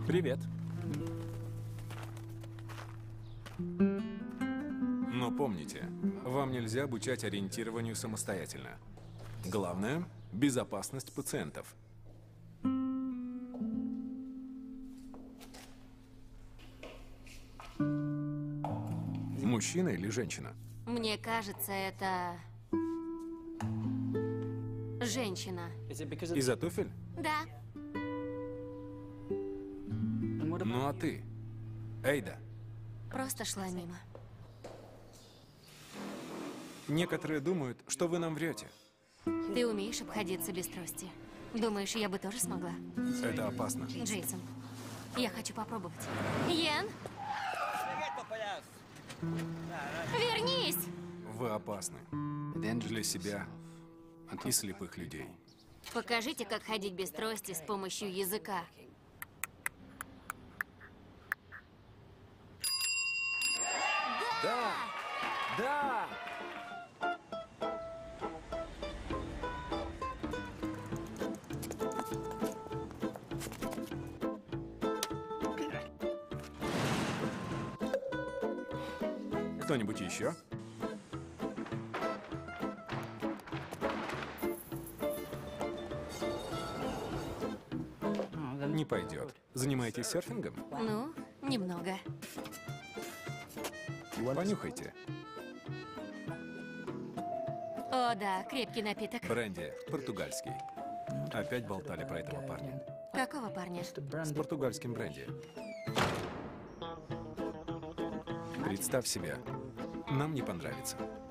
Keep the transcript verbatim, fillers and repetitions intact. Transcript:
Привет. Но помните, вам нельзя обучать ориентированию самостоятельно. Главное – безопасность пациентов. Мужчина или женщина? Мне кажется, это... женщина. Из-за туфель? Да. Ну а ты? Эйда. Просто шла мимо. Некоторые думают, что вы нам врете. Ты умеешь обходиться без трости. Думаешь, я бы тоже смогла? Это опасно. Джейсон, я хочу попробовать. Йен! Вернись! Вы опасны. Для себя и слепых людей. Покажите, как ходить без трости с помощью языка. Да! Да! Кто-нибудь еще? Не пойдет. Занимаетесь серфингом? Ну, немного. Понюхайте. О, да, крепкий напиток. Бренди, португальский. Опять болтали про этого парня. Какого парня? С португальским бренди. Представь себе, нам не понравится.